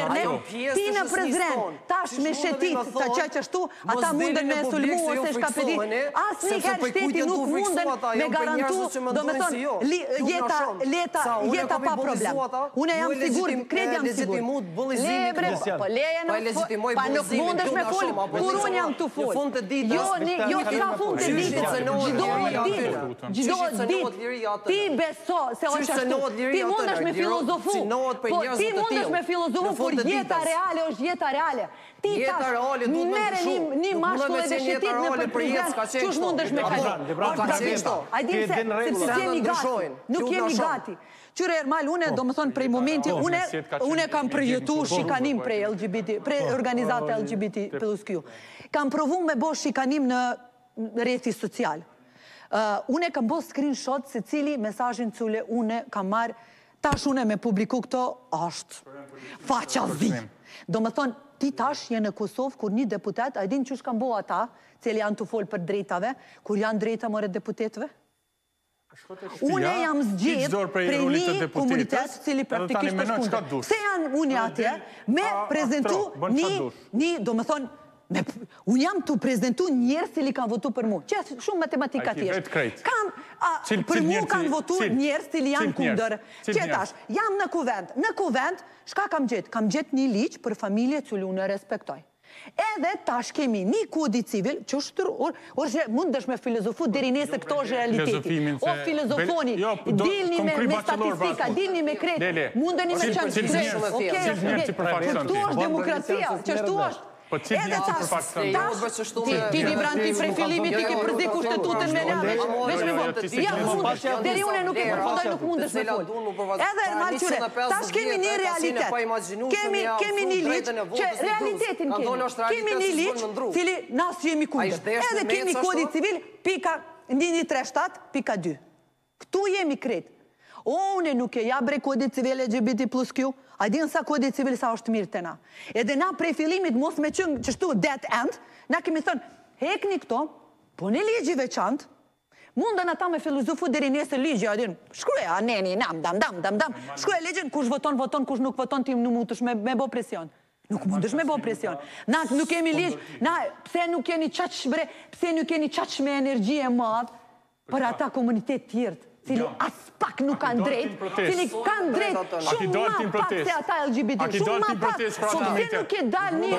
ti në Prizren, tash me shetit të qështu, ata munden me sulmu ose shkapedi, asë një herë shteti nuk munden me garantu, do me thonë, jeta pa problem. Une jam sigur, kred jam sigur. Lebre, po leje në pa nuk mundesh me full, kur unë jam të full. Jo s'ka fund të ditë, gjdohet ditë, ti beso se është ashtu, ti mundesh me filozofu, ti mundesh me filozofu, por jeta reale është jeta reale. Ti tash mere një mashkull edhe shetit në përprizren, qësh mundesh me kajtë? A di se si jemi gati, nuk jemi gati. Qyre Ermal, une do më thonë prej momenti, une kam përjetu shikanim prej LGBT, prej organizate LGBT+Q. Kam provu me bo shikanim në reti social. Une kam bo screenshot se cili mesajin cule une kam marë, tash une me publiku këto, është faqa zi. Do më thonë, ti tash je në Kosovë, kur një deputet, a i din që shkam bo ata, cili janë të folë për drejtave, kur janë drejta more deputetve? Une jam zgjedh prej një komunitet cili praktikisht është kundër. Se janë unë atje me prezentu një, do më thonë, unë jam të prezentu njerës cili kanë votu për mu. Që shumë matematika tjeshtë. Për mu kanë votu njerës cili janë kundër. Që tash, jam në kuvend. Në kuvend, shka kam gjetë? Kam gjetë një liqë për familje cili unë respektoj. Edhe tash kemi një kodi civil që është orë mundesh me filozofu deri nese këto është realiteti. O filozofoni, dilni me statistika, dilni me kretë, mundeni me qënë shkretë. Këtu është demokracia, që shtu është. Edhe tash, ti Libran, ti prej filimit ti ke përdi kushtetutën me lave, veç me votë. Ja, mundesh, deri une nuk e përfundoj, nuk mundesh me folë. Edhe Ermal Qyre, tash kemi një realitet. Kemi një liqë, që realitetin kemi një liqë, cili nasë jemi kundër. Edhe kemi kodi civil, pika 137.2. Këtu jemi kretë. Une nuk e ja bre kodi civil LGBT+Q, a di nësa kodi civil sa është mirë të na. Edhe na prej filimit mos me qëngë qështu dead end, na kemi thënë, hekni këto, po një ligji veçantë, mundën ata me filozofu deri nesër ligji, a din, shkruja, neni, dam, shkruja ligjin, kush voton, kush nuk voton, ti nuk mundesh me bo presion. Nuk mundesh me bo presion. Na nuk kemi ligj, na pse nuk keni qaq me energji e madhë për ata komunitet tjertë, cili as pak nuk kanë drejt, cili kanë drejt shumë ma pak se ata LGBT, shumë ma pak, shumë se nuk e dal një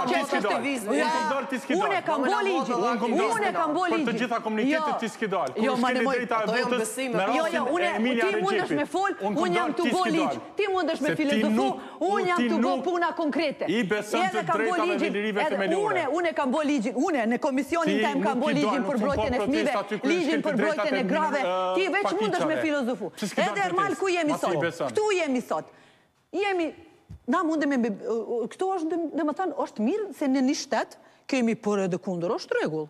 une kam bo ligjit, une kam bo ligjit. Për të gjitha komunitetet ti s'ki dal, kur s'keni drejta e votës me ti mundesh me fol, unë jam të bo ligj, ti mundesh me filozofu, unë jam të bo puna konkrete. I besën të drejtave dhe lirive themelore. Une kam bo ligjit, une në komisionin tem kam bo ligjin për brojtjen e fmive, ligjin për brojtjen e grave, ti veç mundesh me filozofu. Edhe Ermal, ku jemi sot? Këtu jemi sot. Na mundemi, këtu është, dhe më thanë, është mirë se në një shtetë kemi për edhe kundër, është regull.